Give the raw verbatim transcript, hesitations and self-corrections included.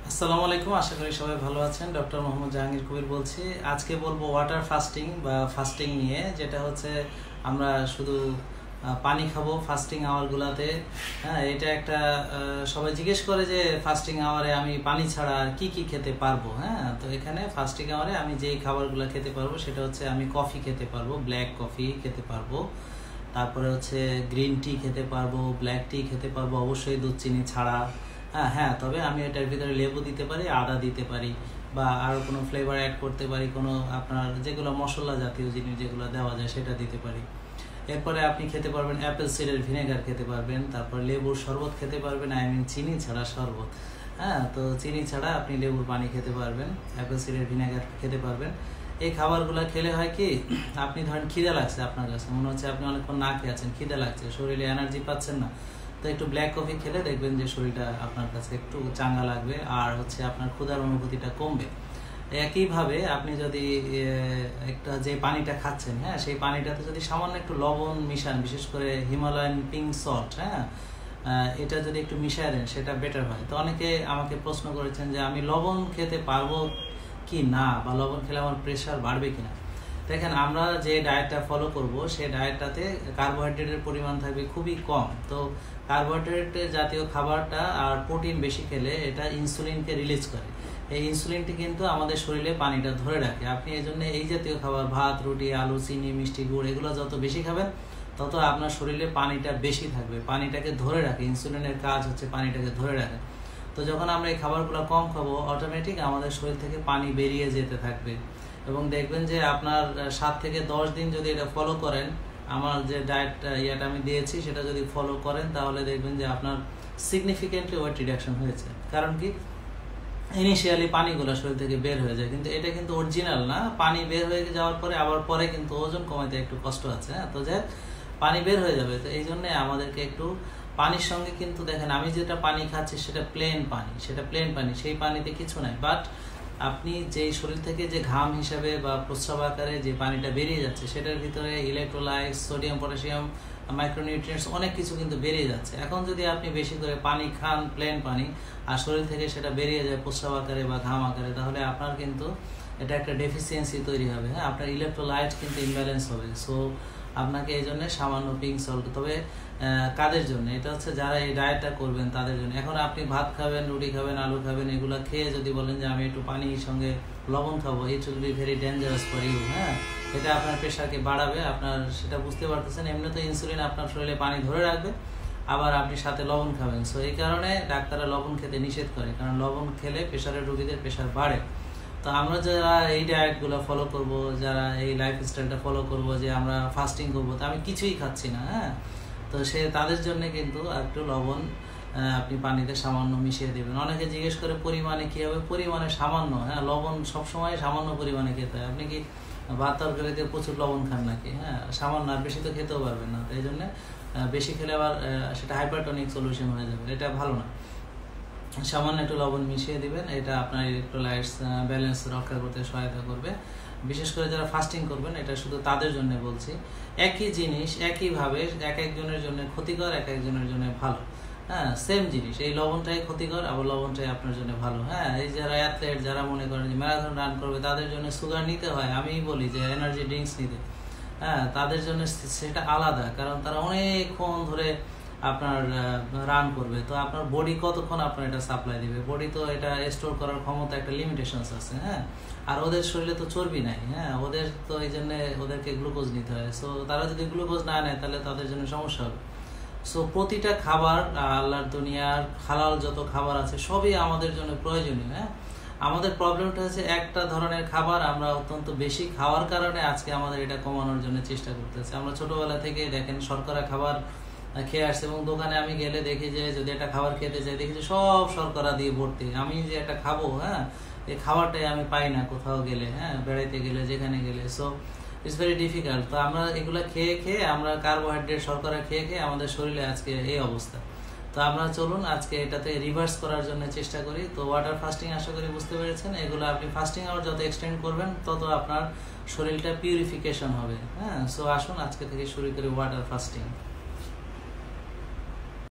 আসসালামু আলাইকুম, আশা করি সবাই ভালো আছেন। ডক্টর মোহাম্মদ জাহাঙ্গীর কবির বলছি। আজকে বলবো ওয়াটার ফাস্টিং বা ফাস্টিং নিয়ে, যেটা হচ্ছে আমরা শুধু পানি খাবো ফাস্টিং আওয়ারগুলোতে। হ্যাঁ, এটা একটা সবাই জিজ্ঞেস করে যে ফাস্টিং আওয়ারে আমি পানি ছাড়া আর কি কি খেতে পারবো। হ্যাঁ, তো এখানে ফাস্টিং আওয়ারে আমি যেই খাবারগুলো খেতে পারবো সেটা হচ্ছে আমি কফি খেতে পারবো, ব্ল্যাক কফি খেতে পারবো, তারপরে হচ্ছে গ্রিন টি খেতে পারবো, ব্ল্যাক টি খেতে পারবো, অবশ্যই দুধ চিনি ছাড়া। হ্যাঁ হ্যাঁ তবে আমি এটার ভিতরে লেবু দিতে পারি, আদা দিতে পারি, বা আরও কোনো ফ্লেভার অ্যাড করতে পারি, কোনো আপনার যেগুলো মশলা জাতীয় জিনিস যেগুলো দেওয়া যায় সেটা দিতে পারি। এরপরে আপনি খেতে পারবেন অ্যাপেল সিডার ভিনেগার খেতে পারবেন, তারপর লেবুর শরবত খেতে পারবেন, আই মিন চিনি ছাড়া শরবত। হ্যাঁ, তো চিনি ছাড়া আপনি লেবুর পানি খেতে পারবেন, অ্যাপেল সিডার ভিনেগার খেতে পারবেন। এই খাবারগুলো খেলে হয় কি, আপনি ধরেন খিদে লাগছে, আপনার কাছে মনে হচ্ছে আপনি অনেকক্ষণ না খেয়ে আছেন, খিদে লাগছে, শরীরে এনার্জি পাচ্ছেন না, তো একটু ব্ল্যাক কফি খেলে দেখবেন যে শরীরটা আপনার কাছে একটু চাঙ্গা লাগবে, আর হচ্ছে আপনার ক্ষুধার অনুভূতিটা কমবে। একইভাবে আপনি যদি একটা যে পানিটা খাচ্ছেন, হ্যাঁ, সেই পানিটাতে যদি সামান্য একটু লবণ মিশান, বিশেষ করে হিমালয়ান পিঙ্ক সল্ট, হ্যাঁ, এটা যদি একটু মিশায় দেন সেটা বেটার হয়। তো অনেকে আমাকে প্রশ্ন করেছেন যে আমি লবণ খেতে পারবো কি না, বা লবণ খেলে আমার প্রেশার বাড়বে কিনা। দেখেন, আমরা যে ডায়েটটা ফলো করব সেই ডায়েটটাতে কার্বোহাইড্রেটের পরিমাণ থাকবে খুবই কম। তো কার্বোহাইড্রেট জাতীয় খাবারটা আর প্রোটিন বেশি খেলে এটা ইনসুলিনকে রিলিজ করে। এই ইনসুলিনটি কিন্তু আমাদের শরীরে পানিটা ধরে রাখে। আপনি এই জন্য এই জাতীয় খাবার, ভাত, রুটি, আলু, চিনি, মিষ্টি, গুড়, এগুলো যত বেশি খাবেন তত আপনার শরীরে পানিটা বেশি থাকবে, পানিটাকে ধরে রাখে। ইনসুলিনের কাজ হচ্ছে পানিটাকে ধরে রাখে। তো যখন আমরা এই খাবারগুলো কম খাবো, অটোমেটিক আমাদের শরীর থেকে পানি বেরিয়ে যেতে থাকবে। এবং দেখবেন যে আপনার সাত থেকে দশ দিন যদি এটা ফলো করেন, আমার যে ডায়েট ইয়েটা আমি দিয়েছি সেটা যদি ফলো করেন, তাহলে দেখবেন যে আপনার সিগনিফিকেন্টলি ওয়েট রিডাকশন হয়েছে। কারণ কি, ইনিশিয়ালি পানিগুলো শরীর থেকে বের হয়ে যায়, কিন্তু এটা কিন্তু অরিজিনাল না। পানি বের হয়ে যাওয়ার পরে আবার পরে কিন্তু ওজন কমাতে একটু কষ্ট আছে। হ্যাঁ, তো যে পানি বের হয়ে যাবে, তো এই জন্যে আমাদেরকে একটু পানির সঙ্গে, কিন্তু দেখেন আমি যেটা পানি খাচ্ছি সেটা প্লেন পানি, সেটা প্লেন পানি, সেই পানিতে কিছু নাই। বাট আপনি যেই শরীর থেকে যে ঘাম হিসাবে বা প্রস্রাব আকারে যে পানিটা বেরিয়ে যাচ্ছে, সেটার ভিতরে ইলেকট্রোলাইট, সোডিয়াম, পটাশিয়াম, মাইক্রোনিউট্রিয়েন্টস অনেক কিছু কিন্তু বেরিয়ে যাচ্ছে। এখন যদি আপনি বেশি করে পানি খান, প্লেন পানি, আর শরীর থেকে সেটা বেরিয়ে যায় প্রস্রাব আকারে বা ঘাম আকারে, তাহলে আপনার কিন্তু এটা একটা ডেফিসিয়েন্সি তৈরি হবে। হ্যাঁ, আপনার ইলেকট্রোলাইট কিন্তু ইমব্যালেন্স হবে। সো আপনাকে এই জন্য সামান্য পিঙ্ক সল্ট, তবে কাদের জন্য এটা হচ্ছে, যারা এই ডায়েটটা করবেন তাদের জন্য। এখন আপনি ভাত খাবেন, রুটি খাবেন, আলু খাবেন, এগুলো খেয়ে যদি বলেন যে আমি একটু পানির সঙ্গে লবণ খাবো, it will be very dangerous for you. হ্যাঁ, এটা আপনার প্রেশারকে বাড়াবে, আপনার সেটা বুঝতে পারতেছেন। এমনি তো ইনসুলিন আপনার শরীরে পানি ধরে রাখবে, আবার আপনি সাথে লবণ খাবেন। সো এই কারণে ডাক্তাররা লবণ খেতে নিষেধ করে, কারণ লবণ খেলে প্রেশারের রোগীদের প্রেশার বাড়ে। তো আমরা যারা এই ডায়েটগুলো ফলো করব, যারা এই লাইফ স্টাইলটা ফলো করব, যে আমরা ফাস্টিং করবো, তো আমি কিছুই খাচ্ছি না, হ্যাঁ, তো সে তাদের জন্য কিন্তু একটু লবণ আপনি পানিতে সামান্য মিশিয়ে দেবেন। অনেকে জিজ্ঞেস করে পরিমাণে কী হবে, পরিমাণে সামান্য। হ্যাঁ, লবণ সবসময় সামান্য পরিমাণে খেতে হয়। আপনি কি ভাত তরকারিতে প্রচুর লবণ খান নাকি? হ্যাঁ, সামান্য, আর বেশি তো খেতেও পারবেন না। তো এই জন্যে বেশি খেলে আবার সেটা হাইপারটনিক সলিউশন হয়ে যাবে, এটা ভালো না। সামান্য একটু লবণ মিশিয়ে দিবেন, এটা আপনার ইলেকট্রোলাইটস ব্যালেন্স রক্ষা করতে সহায়তা করবে। বিশেষ করে যারা ফাস্টিং করবেন, এটা শুধু তাদের জন্য বলছি। একই জিনিস একইভাবে এক একজনের জন্য ক্ষতিকর, এক একজনের জন্য ভালো। হ্যাঁ, সেম জিনিস, এই লবণটাই ক্ষতিকর, আবার লবণটাই আপনার জন্য ভালো। হ্যাঁ, এই যারা অ্যাথলেট, যারা মনে করেন যে ম্যারাথন রান করবে, তাদের জন্য সুগার নিতে হয়, আমি বলি যে এনার্জি ড্রিঙ্কস নিতে। হ্যাঁ, তাদের জন্য সেটা আলাদা, কারণ তারা অনেকক্ষণ ধরে আপনার রান করবে। তো আপনার বডি কতক্ষণ আপনার এটা সাপ্লাই দিবে? বডি তো এটা স্টোর করার ক্ষমতা একটা লিমিটেশনস আছে। হ্যাঁ, আর ওদের শরীরে তো চর্বি নাই। হ্যাঁ, ওদের তো এই জন্য ওদেরকে গ্লুকোজ নিতে হয়। সো তারা যদি গ্লুকোজ না নেয় তাহলে তাদের জন্য সমস্যা হবে। সো প্রতিটা খাবার, আল্লাহর দুনিয়ার হালাল যত খাবার আছে সবই আমাদের জন্য প্রয়োজনীয়। হ্যাঁ, আমাদের প্রবলেমটা হচ্ছে একটা ধরনের খাবার আমরা অত্যন্ত বেশি খাওয়ার কারণে আজকে আমাদের এটা কমানোর জন্য চেষ্টা করতেছি। আমরা ছোটবেলা থেকে দেখেন শর্করা খাবার খেয়ে আসছে, এবং দোকানে আমি গেলে দেখি যে যদি একটা খাবার খেতে চাই, দেখি যে সব শর্করা দিয়ে ভর্তি। আমি যে একটা খাবো, হ্যাঁ, এই খাবারটাই আমি পাই না কোথাও গেলে, হ্যাঁ, বেড়াইতে গেলে, যেখানে গেলে। So it's very difficult. তো আমরা এগুলো খেয়ে খেয়ে, আমরা কার্বোহাইড্রেট, শর্করা খেয়ে খেয়ে আমাদের শরীরে আজকে এই অবস্থা। তো আমরা চলুন আজকে এটাতে রিভার্স করার জন্য চেষ্টা করি। তো ওয়াটার ফাস্টিং আশা করি বুঝতে পেরেছেন। এগুলো আপনি ফাস্টিং আওয়ার যত এক্সটেন্ড করবেন তত আপনার শরীরটা পিউরিফিকেশন হবে। হ্যাঁ, সো আসুন আজকে থেকে শুরু করি ওয়াটার ফাস্টিং।